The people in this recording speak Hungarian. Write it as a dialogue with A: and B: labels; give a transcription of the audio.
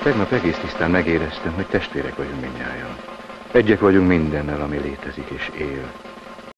A: Tegnap egész tisztán megéreztem, hogy testvérek vagyunk mindnyájan. Egyek vagyunk mindennel, ami létezik és él.